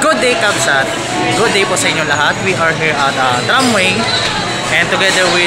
Good day, Kabsat. Good day po sa inyo lahat. We are here at Tramway and together with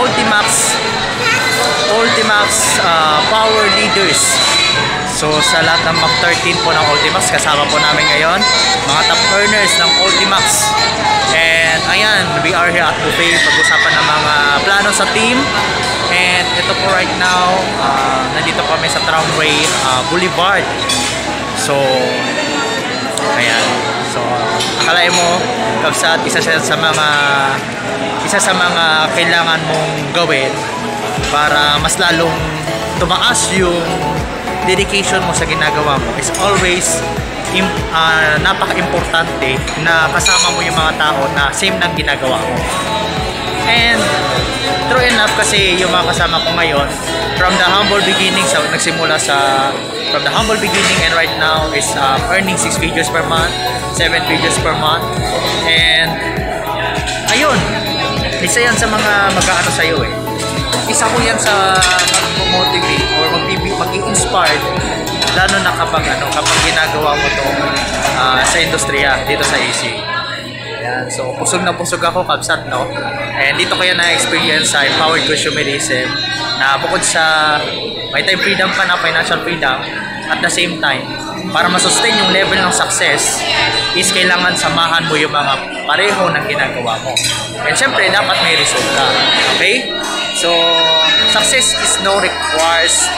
Ultimax Power Leaders. So sa lahat ng Mach 13 po ng Ultimax, kasama po namin ngayon mga top earners ng Ultimax. And ayan, we are here at buffet, pag-usapan ng mga plano sa team. And ito po right now, nandito kami sa Tramway Boulevard. So ayan, so akalain mo, Kabsat, isa sa mga kailangan mong gawin para mas lalong tumaas yung dedication mo sa ginagawa mo is always napaka-importante na kasama mo yung mga tao na same ng ginagawa mo. And true enough, kasi yung mga kasama ko ngayon from the humble beginning, nagsimula from the humble beginning and right now is earning 6 figures per month, 7 figures per month. And ayun, isa yan sa mga mag-aano sa'yo eh. Isa ko yan sa mag-motivate or mag-i-inspired, lalo na kapag ginagawa mo to sa industriya dito sa AC. Ayan, so pusog na pusog ako, Kabsat, no? And dito kaya na-experience sa empowered consumerism na bukod sa may time freedom pa na financial freedom, at the same time, para masustain yung level ng success is kailangan samahan mo yung mga pareho ng ginagawa mo. And syempre, dapat may resulta. Okay? So, success requires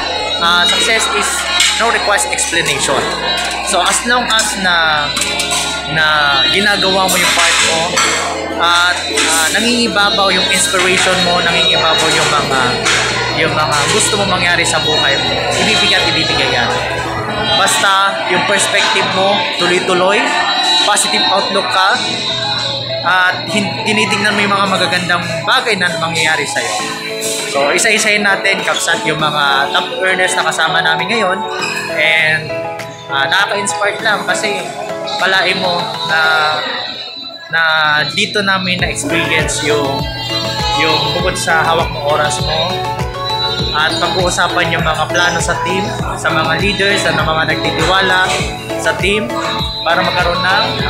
explanation. So, as long as na ginagawa mo yung part mo at nangingibabaw yung inspiration mo, nangingibabaw yung mga gusto mo mangyari sa buhay mo, ibibigay yan. Basta yung perspective mo tuloy-tuloy, positive outlook ka, at tinitingnan mo yung mga magagandang bagay na mangyayari sa'yo. So isa-isahin natin, Kabsat, yung mga top earners na kasama namin ngayon. And nakaka-inspired lang kasi palain mo na dito namin na-experience yung bukod sa hawak ng oras mo at pag-uusapan yung mga plano sa team, sa mga leaders at mga nagtitiwala sa team para magkaroon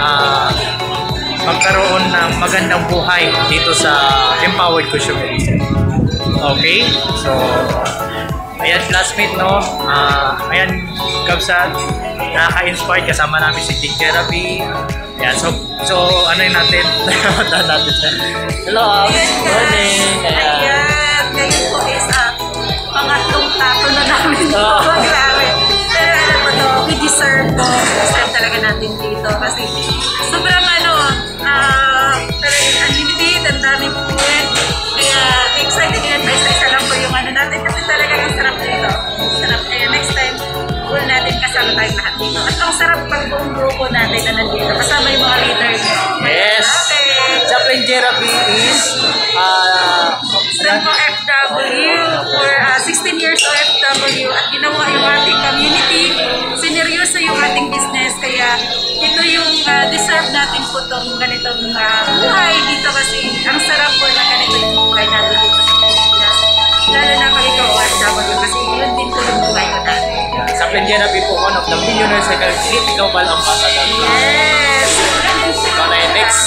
ng magandang buhay dito sa empowered consumerism. Okay? So ayan, classmate, no? Ayan, Kabsat, nakaka-inspired, kasama namin si Team Therapy. Ayan, so ano yun natin? Hello, good morning. Ayan, ngayon po is pangatlong tato na namin ito. Grabe. Pero alam mo to, we deserve po. Deserve talaga natin dito kasi sobrang talagang unlimited, ang daming food. Kaya excited din, isa lang po yung natin kasi talaga ang sarap dito. Sarap. Kaya next time, goal natin kasama tayong lahat dito. At ang sarap pag buong grupo natin na nandito. Kasama yung mga leaders. Yes! Chaplain Therapy is Franco FW for 16 years OFW at ginawa yung ating community. Sineryoso yung ating business. Kaya ito yung deserve natin po itong ganitong buhay dito kasi ang sarap po na ganito yung buhay natin dito sa Pilipinas. Lalo na pag ikaw OFW kasi yun din po yung buhay ko dati. Chaplain Therapy po, one of the millionaires na Elite Global Ambassador. Yes! Ito na yung next.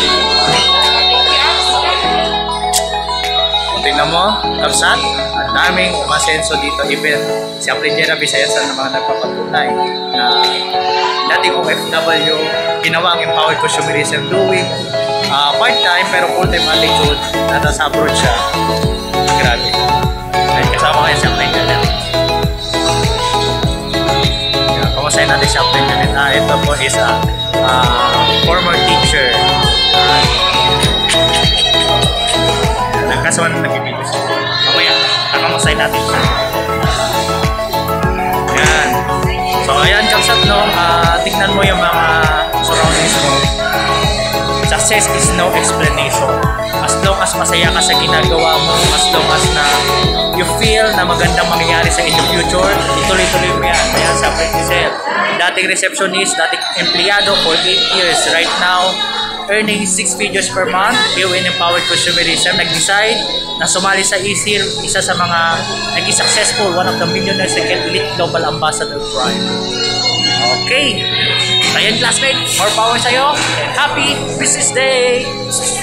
Tingnan mo, Kabsat, ang daming umasenso dito. Even si Chaplain Therapy sa yan mga nagpapatunay na dating OFW, ginawa ang empowered consumerism doing part-time pero full-time attitude na nasa abroad siya. Grabe. Ay, kasama kayo si Chaplain Therapy. Kamustahin natin si Chaplain Therapy. Ito po is former teacher. Kaso ano nag-video siya. Mamaya, kakamustahin natin siya. Ayan. So ayan, Kabsat, no? Tignan mo yung mga surroundings mo. Success is no explanation. As long as masaya ka sa ginagawa mo, as long as na you feel na magandang mangyayari sa in the future, ituloy-tuloy mo yan. Ayan, sa Apprentice. Dating receptionist, dating empleyado for 8 years. Right now, earning 6 figures per month, in empowered consumerism, nag-decide na sumali sa ECIR, isa sa mga naging successful, one of the millionaires na Elite Global Ambassador Prime. Okay. So yun classmate, more power sa'yo and happy business day!